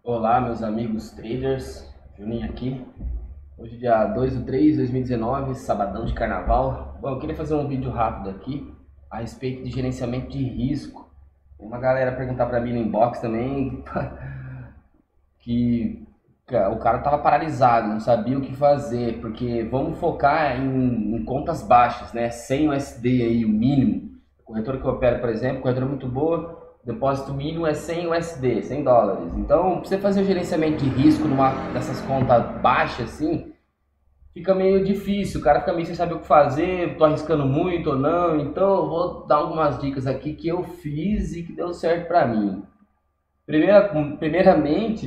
Olá, meus amigos traders, Juninho aqui. Hoje, dia 2/3/2019, sabadão de carnaval. Bom, eu queria fazer um vídeo rápido aqui a respeito de gerenciamento de risco. Uma galera perguntar para mim no inbox também que o cara tava paralisado, não sabia o que fazer, porque vamos focar em contas baixas, né? 100 USD aí, o mínimo. A corretora que eu opero, por exemplo, corretora muito boa, o depósito mínimo é 100 USD, 100 dólares. Então, pra você fazer o gerenciamento de risco numa dessas contas baixas assim, fica meio difícil, o cara fica meio sem saber o que fazer, tô arriscando muito ou não. Então, eu vou dar algumas dicas aqui que eu fiz e que deu certo para mim. Primeiramente,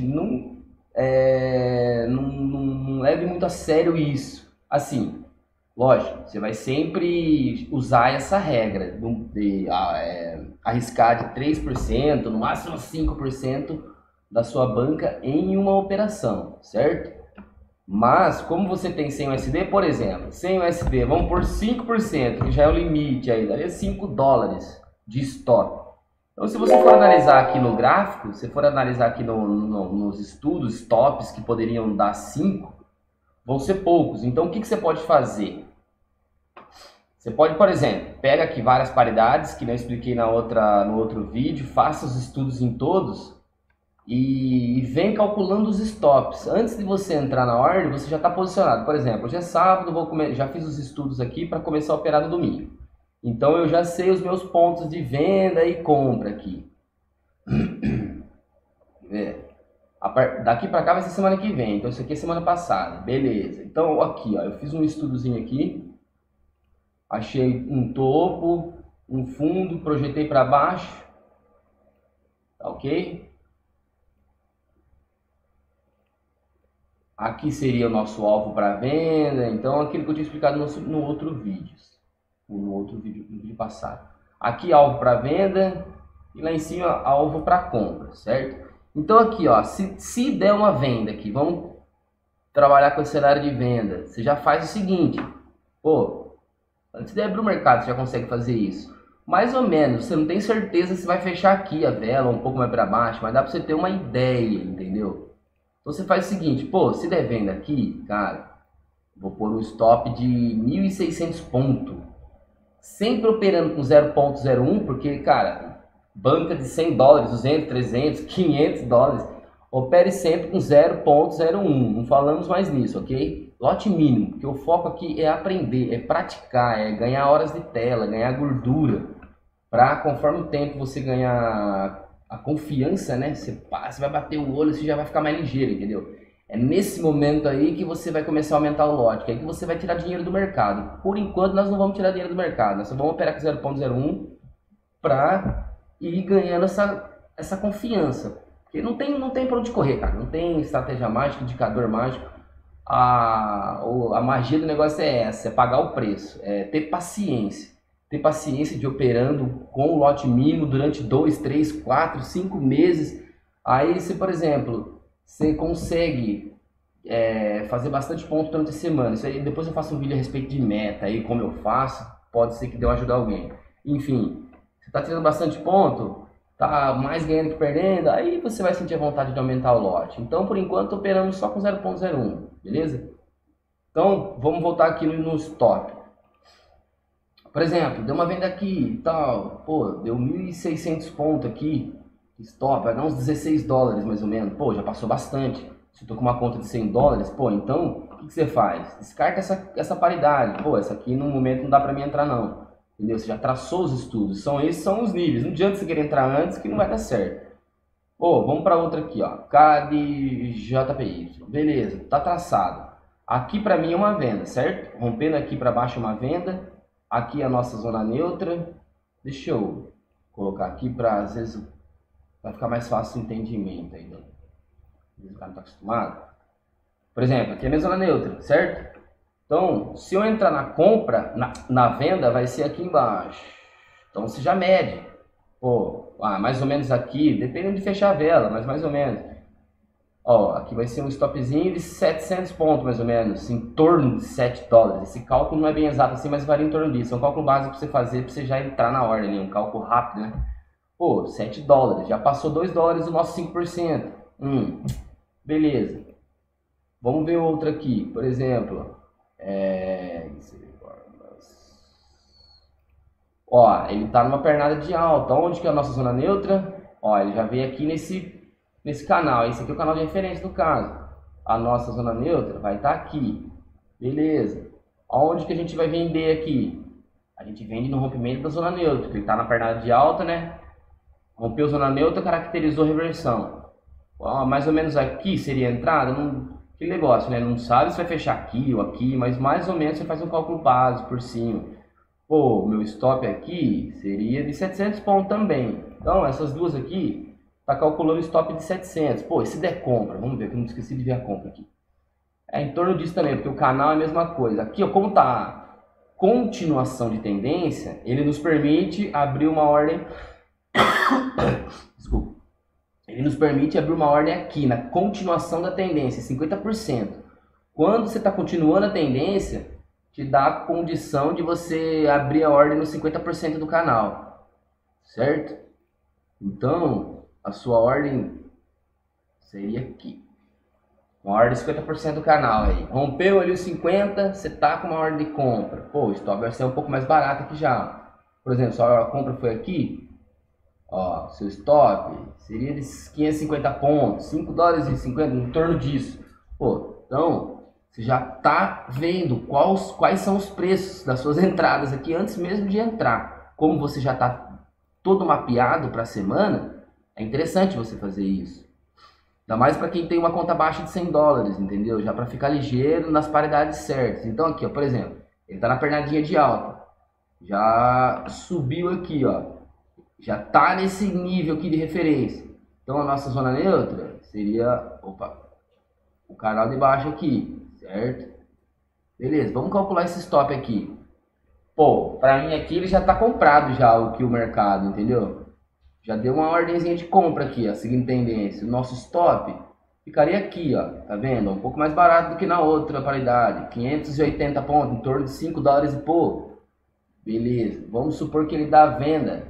não leve muito a sério isso. Assim, lógico, você vai sempre usar essa regra de arriscar de 3%, no máximo 5% da sua banca em uma operação, certo? Mas, como você tem 100 USD, por exemplo, 100 USD, vamos por 5%, que já é o limite aí, daria 5 dólares de stop. Então, se você for analisar aqui no gráfico, se for analisar aqui nos estudos, stops que poderiam dar 5, vão ser poucos. Então, o que você pode fazer? Você pode, por exemplo, pega aqui várias paridades, que eu expliquei no outro vídeo, faça os estudos em todos e vem calculando os stops. Antes de você entrar na ordem, você já está posicionado. Por exemplo, hoje é sábado, já fiz os estudos aqui para começar a operar no domingo. Então eu já sei os meus pontos de venda e compra aqui. Daqui para cá vai ser semana que vem. Então isso aqui é semana passada. Beleza. Então aqui, ó, eu fiz um estudozinho aqui. Achei um topo, um fundo, projetei para baixo. Tá ok? Aqui seria o nosso alvo para venda. Então aquilo que eu tinha explicado no outro vídeo. No vídeo passado. Aqui alvo para venda e lá em cima alvo para compra, certo? Então aqui, ó, se der uma venda aqui, vamos trabalhar com esse cenário de venda. Você já faz o seguinte, pô, antes de abrir o mercado você já consegue fazer isso. Mais ou menos, você não tem certeza se vai fechar aqui a vela um pouco mais para baixo, mas dá para você ter uma ideia, entendeu? Então você faz o seguinte, pô, se der venda aqui, cara, vou pôr um stop de 1.600 pontos. Sempre operando com 0,01, porque, cara, banca de 100 dólares, 200, 300, 500 dólares, opere sempre com 0,01. Não falamos mais nisso, ok? Lote mínimo, porque o foco aqui é aprender, é praticar, é ganhar horas de tela, ganhar gordura. Para conforme o tempo você ganhar a confiança, né? Você vai bater o olho, você já vai ficar mais ligeiro, entendeu? É nesse momento aí que você vai começar a aumentar o lote, que é aí que você vai tirar dinheiro do mercado. Por enquanto nós não vamos tirar dinheiro do mercado, nós só vamos operar com 0,01 para ir ganhando essa confiança. Porque não tem para onde correr, cara. Não tem estratégia mágica, indicador mágico. A magia do negócio é essa, é pagar o preço, é ter paciência. Ter paciência de operando com o lote mínimo durante 2, 3, 4, 5 meses. Aí, se por exemplo, você consegue fazer bastante ponto durante a semana. Isso aí, depois eu faço um vídeo a respeito de meta, aí como eu faço, pode ser que dê uma ajuda a alguém. Enfim, você está tirando bastante ponto, tá mais ganhando que perdendo, aí você vai sentir a vontade de aumentar o lote. Então, por enquanto, operamos só com 0,01, beleza? Então, vamos voltar aqui no stop. Por exemplo, deu uma venda aqui e tal, pô, deu 1.600 pontos aqui, stop, vai dar uns 16 dólares mais ou menos, pô, já passou bastante. Se eu tô com uma conta de 100 dólares, pô, então, o que você faz? Descarta essa paridade, pô, essa aqui no momento não dá pra mim entrar não, entendeu? Você já traçou os estudos, esses são os níveis, não adianta você querer entrar antes que não vai dar certo. Pô, vamos para outra aqui, ó, K de JPY, beleza, tá traçado. Aqui pra mim é uma venda, certo? Rompendo aqui pra baixo é uma venda. Aqui a nossa zona neutra. Deixa eu colocar aqui para às vezes vai ficar mais fácil o entendimento aí. O cara não está acostumado. Por exemplo, aqui é a minha zona neutra, certo? Então, se eu entrar na compra, na venda, vai ser aqui embaixo. Então você já mede. Pô, mais ou menos aqui, dependendo de fechar a vela, mas mais ou menos. Ó, aqui vai ser um stopzinho de 700 pontos, mais ou menos, em torno de 7 dólares. Esse cálculo não é bem exato assim, mas varia em torno disso. É um cálculo básico para você fazer, para você já entrar na ordem, um cálculo rápido, né? Pô, 7 dólares, já passou 2 dólares o nosso 5%. Beleza. Vamos ver outra aqui. Por exemplo, ó, ele tá numa pernada de alta. Onde que é a nossa zona neutra? Ó, ele já veio aqui nesse canal. Esse aqui é o canal de referência do caso. A nossa zona neutra vai estar aqui. Beleza. Aonde que a gente vai vender aqui? A gente vende no rompimento da zona neutra, porque ele está na pernada de alta, né? Rompeu zona neutra, caracterizou reversão. Ó, mais ou menos aqui seria a entrada. Que negócio, né? Não sabe se vai fechar aqui ou aqui, mas mais ou menos você faz um cálculo básico por cima. Pô, meu stop aqui seria de 700 pontos também. Então, essas duas aqui, tá calculando stop de 700. Pô, e se der compra? Vamos ver, que eu não esqueci de ver a compra aqui. É em torno disso também, porque o canal é a mesma coisa. Aqui, ó, como tá continuação de tendência, ele nos permite abrir uma ordem. Desculpa. Ele nos permite abrir uma ordem aqui, na continuação da tendência, 50%. Quando você está continuando a tendência, te dá a condição de você abrir a ordem no 50% do canal, certo? Então, a sua ordem seria aqui. Uma ordem de 50% do canal aí. Rompeu ali os 50, você tá com uma ordem de compra. Pô, o stop vai ser um pouco mais barato aqui já. Por exemplo, se a compra foi aqui, ó, seu stop seria de 550 pontos, 5 dólares e 50, em torno disso. Pô, então, você já tá vendo quais são os preços das suas entradas aqui antes mesmo de entrar. Como você já tá todo mapeado para a semana, é interessante você fazer isso. Ainda mais para quem tem uma conta baixa de 100 dólares, entendeu? Já para ficar ligeiro nas paridades certas. Então aqui, ó, por exemplo, ele tá na pernadinha de alta. Já subiu aqui, ó. Já tá nesse nível aqui de referência. Então a nossa zona neutra seria, o canal de baixo aqui, certo? Beleza, vamos calcular esse stop aqui. Pô, para mim aqui ele já tá comprado já o mercado, entendeu? Já deu uma ordemzinha de compra aqui, ó, seguindo tendência. O nosso stop ficaria aqui, ó, tá vendo? Um pouco mais barato do que na outra paridade. 580 pontos, em torno de 5 dólares e pouco. Beleza, vamos supor que ele dá venda.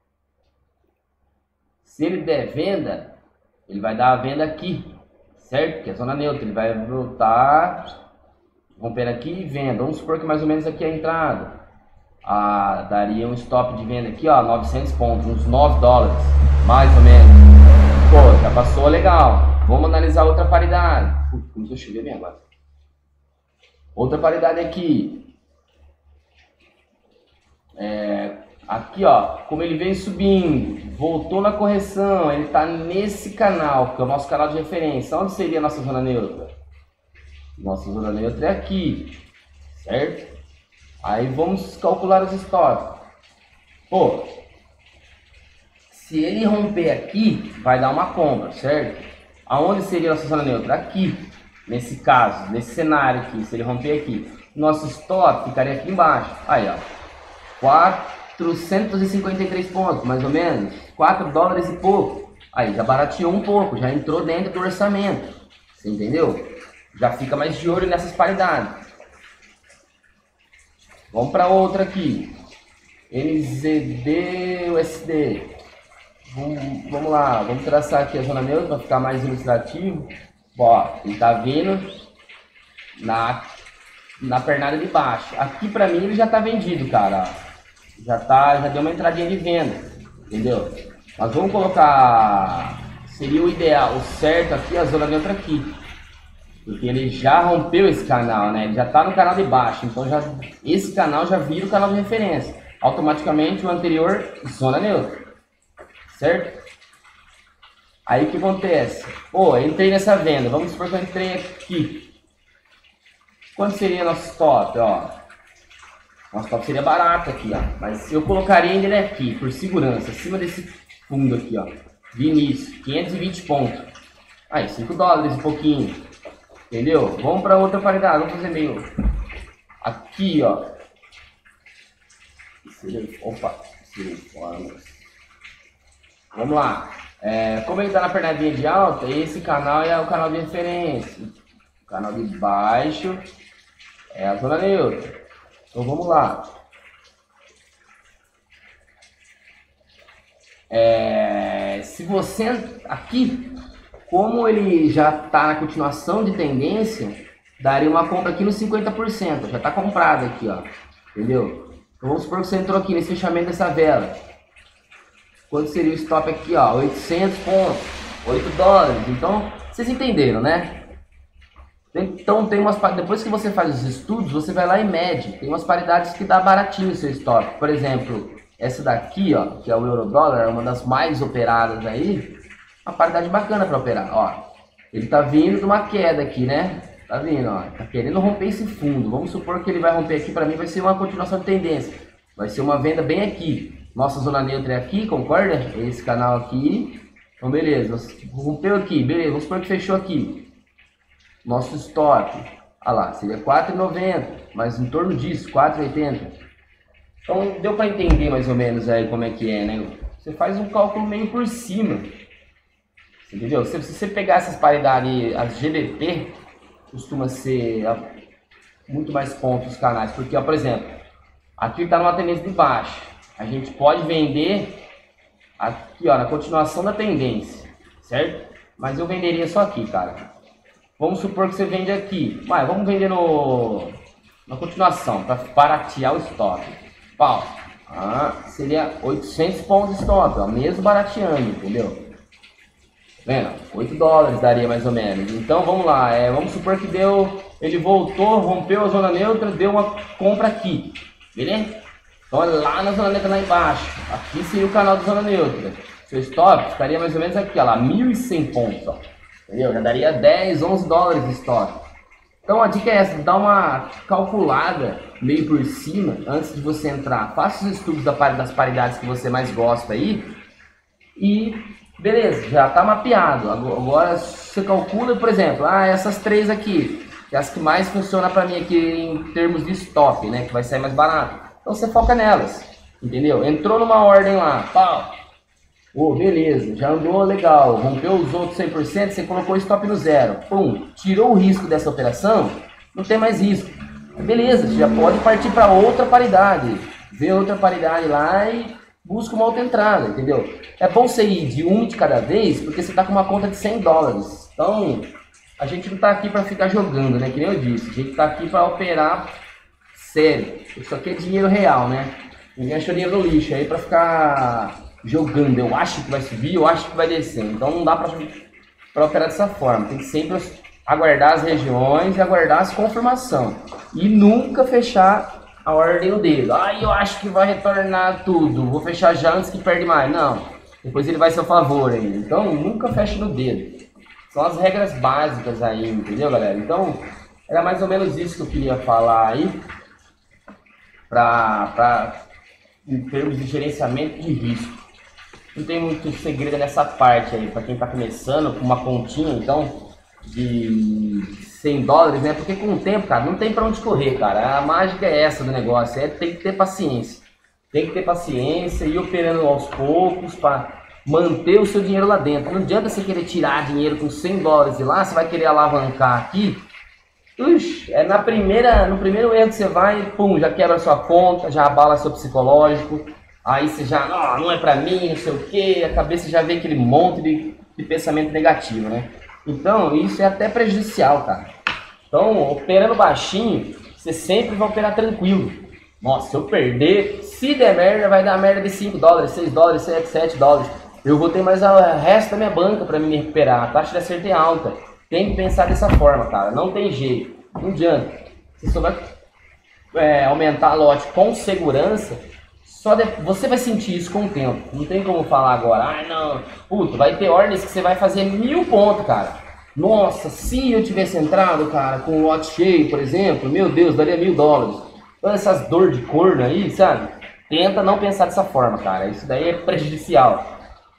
Se ele der venda, ele vai dar a venda aqui, certo? Que é a zona neutra. Ele vai voltar, rompendo aqui e venda. Vamos supor que mais ou menos aqui é a entrada. Daria um stop de venda aqui, ó, 900 pontos, uns 9 dólares, mais ou menos. Pô, já passou legal. Vamos analisar outra paridade. Começou a chover bem agora. Outra paridade aqui. Aqui, ó, como ele vem subindo, voltou na correção, ele tá nesse canal, que é o nosso canal de referência. Onde seria a nossa zona neutra? Nossa zona neutra é aqui, certo? Aí vamos calcular os stops. Pô, se ele romper aqui, vai dar uma compra, certo? Aonde seria a nossa zona neutra? Aqui, nesse caso, nesse cenário aqui, se ele romper aqui. Nosso stop ficaria aqui embaixo. Aí, ó, 453 pontos, mais ou menos. 4 dólares e pouco. Aí, já barateou um pouco, já entrou dentro do orçamento. Você entendeu? Já fica mais de olho nessas paridades. Vamos para outra aqui. NZD USD. Vamos lá, vamos traçar aqui a zona neutra para ficar mais ilustrativo. Ó, ele tá vindo na pernada de baixo. Aqui para mim ele já tá vendido, cara. Já deu uma entradinha de venda, entendeu? Mas vamos colocar, seria o ideal, o certo aqui, a zona neutra aqui. Porque ele já rompeu esse canal, né? Ele já está no canal de baixo, então esse canal já vira o canal de referência. Automaticamente o anterior, zona neutra, certo? Aí o que acontece? Pô, eu entrei nessa venda, vamos supor que eu entrei aqui. Quanto seria nosso stop, ó? Nosso stop seria barato aqui, ó. Mas eu colocaria ele aqui, por segurança, acima desse fundo aqui, ó. De início, 520 pontos. Aí, 5 dólares e pouquinho. Entendeu? Vamos para outra paridade, vamos fazer meio aqui, ó. Opa, vamos lá. Como ele está na pernadinha de alta, esse canal é o canal de referência. O canal de baixo é a zona neutra. Então vamos lá. Se você aqui, como ele já está na continuação de tendência, daria uma compra aqui no 50%, já está comprado aqui, ó, entendeu? Então vamos supor que você entrou aqui nesse fechamento dessa vela. Quanto seria o stop aqui, ó, 800 pontos, 8 dólares, então vocês entenderam, né? Então tem umas, depois que você faz os estudos, você vai lá e mede. Tem umas paridades que dá baratinho o seu stop. Por exemplo, essa daqui, ó, que é o euro-dólar, é uma das mais operadas aí. Uma paridade bacana para operar, ó. Ele tá vindo de uma queda aqui, né? Tá vindo, ó. Tá querendo romper esse fundo. Vamos supor que ele vai romper aqui, para mim vai ser uma continuação de tendência. Vai ser uma venda bem aqui. Nossa zona neutra é aqui, concorda? Esse canal aqui. Então beleza, rompeu aqui, beleza, vamos supor que fechou aqui. Nosso stop, olha lá, seria 4,90, mas em torno disso, 4,80. Então deu para entender mais ou menos aí como é que é, né? Você faz um cálculo meio por cima, entendeu? Se você pegar essas paridades, as GBP, costuma ser muito mais pontos os canais, porque, ó, por exemplo, aqui está numa tendência de baixa, a gente pode vender aqui, ó, na continuação da tendência, certo? Mas eu venderia só aqui, cara. Vamos supor que você vende aqui. Mas vamos vender na continuação, para baratear o stop. Pau. Seria 800 pontos de stop, ó, mesmo barateando, entendeu? Vendo? 8 dólares daria mais ou menos. Então vamos lá, vamos supor que ele voltou, rompeu a zona neutra, deu uma compra aqui. Beleza? Então lá na zona neutra lá embaixo. Aqui seria o canal da zona neutra. Seu stop estaria mais ou menos aqui, ó lá, 1.100 pontos, ó. Entendeu? Já daria 10, 11 dólares de stop. Então a dica é essa, dá uma calculada meio por cima antes de você entrar. Faça os estudos das paridades que você mais gosta aí. E beleza, já está mapeado. Agora você calcula, por exemplo, essas três aqui, que é as que mais funcionam para mim aqui em termos de stop, né? Que vai sair mais barato. Então você foca nelas, entendeu? Entrou numa ordem lá, pau. Beleza, já andou legal, rompeu os outros 100%, você colocou o stop no zero, pum, tirou o risco dessa operação, não tem mais risco. Beleza, você já pode partir para outra paridade, ver outra paridade lá e busca uma outra entrada, entendeu? É bom você ir de uma de cada vez, porque você está com uma conta de 100 dólares. Então, a gente não está aqui para ficar jogando, né? Que nem eu disse, a gente está aqui para operar sério. Isso aqui é dinheiro real, né? Ninguém achou dinheiro no lixo aí para ficar jogando. Eu acho que vai subir, eu acho que vai descer. Então não dá para operar dessa forma. Tem que sempre aguardar as regiões e aguardar as confirmações. E nunca fechar a ordem no dedo. Eu acho que vai retornar tudo. Vou fechar já antes que perde mais. Não. Depois ele vai a seu favor ainda. Então nunca feche no dedo. São as regras básicas aí, entendeu, galera? Então era mais ou menos isso que eu queria falar aí. Em termos de gerenciamento de risco. Não tem muito segredo nessa parte aí, para quem está começando com uma continha, então, de 100 dólares, né? Porque com o tempo, cara, não tem para onde correr, cara. A mágica é essa do negócio, tem que ter paciência. Tem que ter paciência e ir operando aos poucos para manter o seu dinheiro lá dentro. Não adianta você querer tirar dinheiro com 100 dólares e lá, você vai querer alavancar aqui. No primeiro erro que você vai, pum, já quebra a sua conta, já abala seu psicológico. Aí você já, não é pra mim, não sei o que, a cabeça já vem aquele monte de pensamento negativo, né? Então, isso é até prejudicial, cara. Então, operando baixinho, você sempre vai operar tranquilo. Nossa, se eu perder, se der merda, vai dar merda de 5 dólares, 6 dólares, 7 dólares. Eu vou ter mais o resto da minha banca pra me recuperar. A taxa de acerto é alta. Tem que pensar dessa forma, cara. Não tem jeito. Não adianta. Se você souber aumentar a lote com segurança, você vai sentir isso com o tempo. Não tem como falar agora, não. Puta, vai ter ordens que você vai fazer 1000 pontos, cara. Nossa, se eu tivesse entrado, cara, com o lote cheio, por exemplo, meu Deus, daria 1000 dólares. Todas essas dor de corno aí, sabe? Tenta não pensar dessa forma, cara. Isso daí é prejudicial.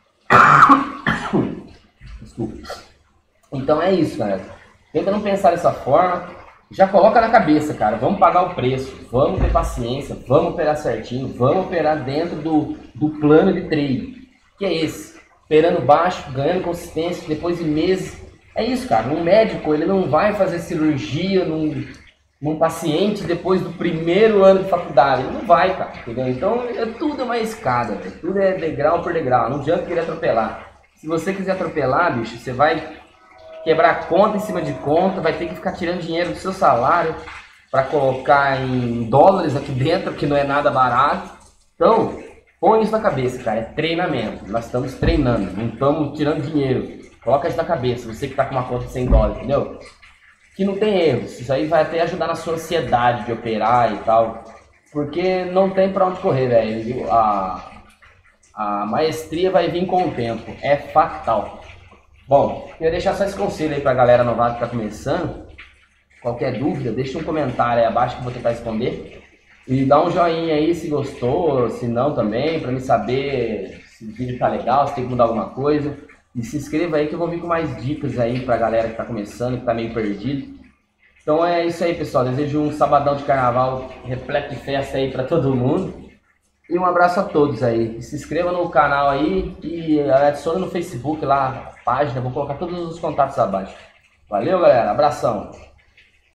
Desculpa. Então é isso, cara. Tenta não pensar dessa forma. Já coloca na cabeça, cara, vamos pagar o preço, vamos ter paciência, vamos operar certinho, vamos operar dentro do plano de trade, que é esse, operando baixo, ganhando consistência, depois de meses. É isso, cara, um médico, ele não vai fazer cirurgia num paciente depois do primeiro ano de faculdade, ele não vai, cara, entendeu? Então, tudo é uma escada, véio. Tudo é degrau por degrau, não adianta querer atropelar. Se você quiser atropelar, bicho, você vai quebrar conta em cima de conta, vai ter que ficar tirando dinheiro do seu salário para colocar em dólares aqui dentro, que não é nada barato. Então, põe isso na cabeça, cara, é treinamento. Nós estamos treinando, não estamos tirando dinheiro. Coloca isso na cabeça, você que está com uma conta de 100 dólares, entendeu? Que não tem erros, isso aí vai até ajudar na sua ansiedade de operar e tal. Porque não tem para onde correr, velho. A maestria vai vir com o tempo, é fatal. Bom, queria deixar só esse conselho aí pra galera novata que tá começando. Qualquer dúvida, deixa um comentário aí abaixo que eu vou tentar responder. E dá um joinha aí se gostou, se não também, pra me saber se o vídeo tá legal, se tem que mudar alguma coisa. E se inscreva aí que eu vou vir com mais dicas aí pra galera que tá começando, que tá meio perdido. Então é isso aí, pessoal. Desejo um sabadão de carnaval repleto de festa aí pra todo mundo. E um abraço a todos aí. Se inscreva no canal aí e adicione no Facebook lá a página. Vou colocar todos os contatos abaixo. Valeu, galera. Abração.